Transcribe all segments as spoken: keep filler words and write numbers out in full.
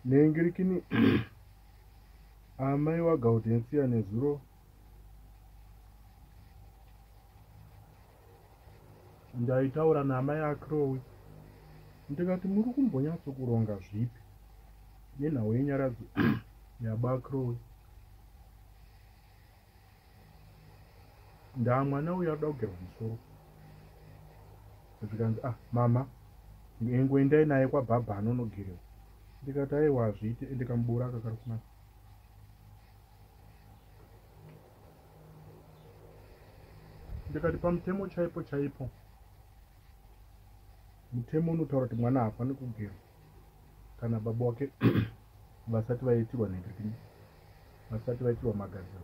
Nengirikini amai waGaudensia nezuro ndaitaura namai aChloe ndikati muri kumbonyatso kuronga zvipi nenhau yenyaradzo yaba Chloe. Ndaa mwana uyu anoda kugerwa musoro. Zvikanzi ah mama ngoendai naye kwabhabha anonogerewa. Ndikati aiwa hazviiti ndikamubura akagara kumhatso. Ndikati pamutemo chaipo chaipo mutemo unotaura kuti mwana haafani kugerwa kana baba wake vasati vaitirwa nengirikini vasati vaitirwa magadziro.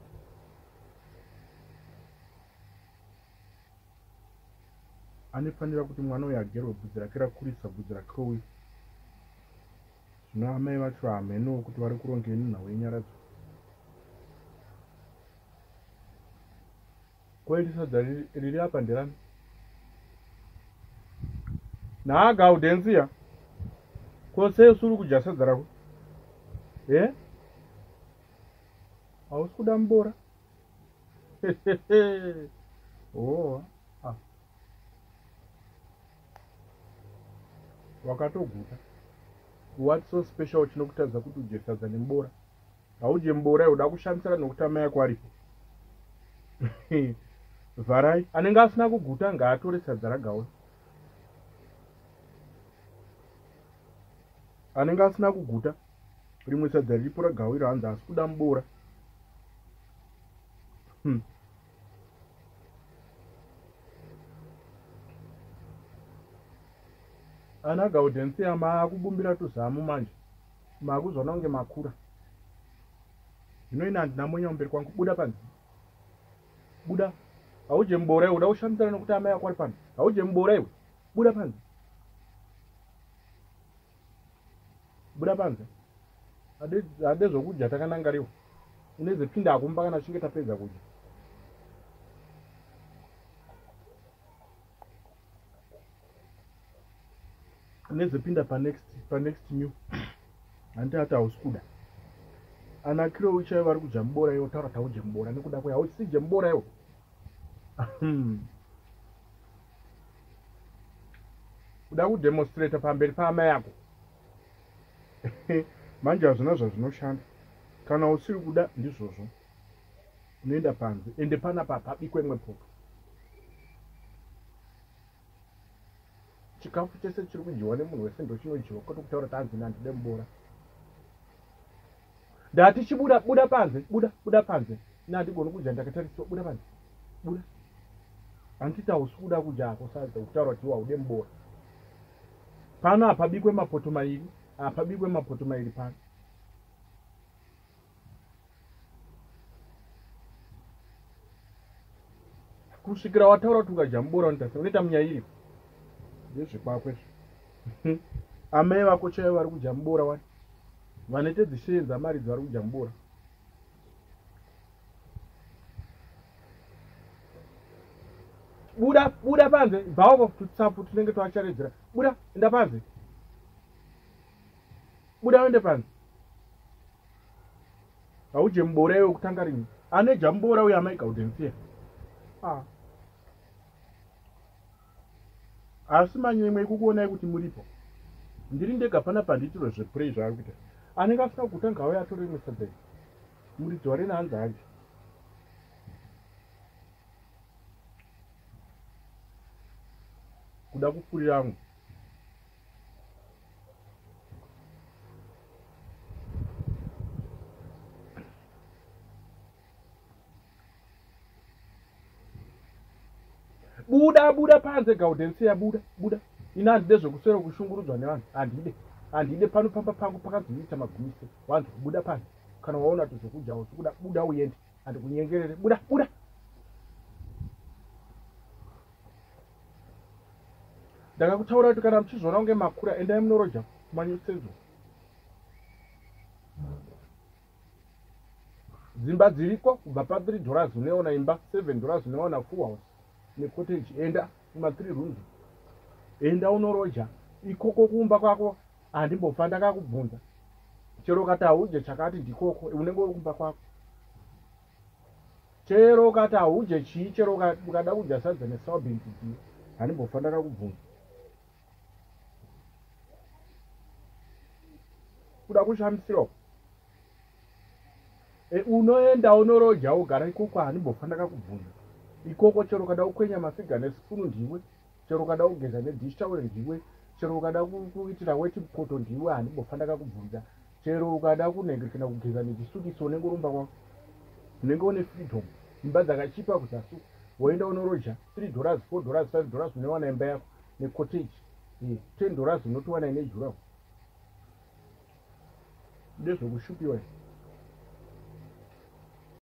Anofanira kuti mwana uyu agerwe bvudzi rake rakurisa bvudzi raChloe. Zvino amai vacho hamenowo kuti vari kurongei nenhau yenyaradzo. Kweli sadza riri apa nderani? Naa Gaudensia kwose usuri kudya sadza rako? Eh? Hausi kuda mubora? Oh, ah. Wakatoguta. What's so special chinokutadza kuti udye sadza nemubora? Haudye mubora uda kushamisira nokuti amai yako aripo. Vharai, anenge asina kuguta ngaatore sadza raGauri. Anenge asina kuguta rimwe sadza riripo raGauri hanzi asi kuda mubora. Hmm. Ana Gaudensia maakubumbira tuzamu manje. Maakuzona kunge makura. Zvino ina handina mwenye mberi kwangu. Buda panze. Buda. Hauje mubora iwe. Uda kushamisira nokuti amai yako ari pano. Hauje mubora iwe. Buda panze. Buda panze. Hade zvokudya takanangariwa. Uneze pinda akumba kana tichinge tapedza kudya. Uneze pinda pa next pa next meal. Handi hata hausi kuda. Ana Chloe chaivo vari kudya mubora iwe taura kuti haudye mubora nekuda kwe hausije mubora iwe. Uda kudemonstrate pamberi paamai yako. Manje hazvina zvazvinoshanda. Kana usiri kuda ndizvozvo. Unoenda panze ende panapa pabikwe imwe poto. Chikafu chese chiri kudyiwa nemunhu wese ndo chinodyiwa kwete kutaura kuti hanzi handide mubora. Ndati chibuda buda panze buda buda panze. Ina handigoni kudya ndakatariswa buda panze. Buda. Handiti hausi kuda kudya ako sadza kutaura kuti haude mubora. Pano apabikwe mapoto mairi. Apabikwe mapoto mairi pano. Kusvikira wataura kuti ungadya mubora unotasa unoita munyairi. Ndezvekwakwe. Amai vako chaivo vari kudya mubora wani. Vanete dzishenza mari dzavari kudya mubora. Buda buda panze bvawo tutsapu tunenge twacharedzera. Buda enda panze. Buda uende panze. Hauje mubora iwe kutanga rimwe. Anedya mubora uyu amai Gaudensia. Ah. Asi manyemwe kukuonai kuti muripo. Ndiri ndega pana pandiitiro zveplay zvaari kuita. Anenge asina kuguta ngauya atore rimwe sadza iri. Muridzi warena hanzi adye. Kuda kupfuriramo. Buda buda panze Gaudensia buda buda. Ina handide zvokuswera kushungurudzwa nevanhu. Handide. Handide pano pamba pangu pakadziita magumise. Wanzi buda panze. Kana waona kuti zvokudya usi kuda buda uende. Handikunyengerere buda buda. Ndakakutaura kuti kana muchizvona kunge makura endai munoroja kumanyosedzo. Dzimba dziriko kubva pa three dollars unoona imba, seven dollars unoona full house. Ne cottage enda kuma three rooms. Enda unoroja ikoko kumba kwako handimbofa ndakakubvunza. chero kati haudye chakati ndikoko unenge uri kumba kwako. Chero kati haudye chii, chero ukada kudya sadza nesoybeans ndiwe handimbofa ndakakubvunza. Kuda kushamisirawo e, unoenda unorodya ugara ikoko handimbofa ndakakubvunza. Ikoko chero kada kukwenya mafiga nesipunu ndiwe, chero kada kugeza nedish towel ndiwe, chero ukada kuitira weti poto ndiwe handimbofa ndakakubvunza. Chero ukada kunenge kana kugeza nechisukisi unenge urumba kwako, unenge une freedom. Imba dzakachipa kuzasi woenda unorodya three dollars four dollars five dollars unowana imba yako necottage ten dollars unotowana ine juraho. Ndezvokushupiwa.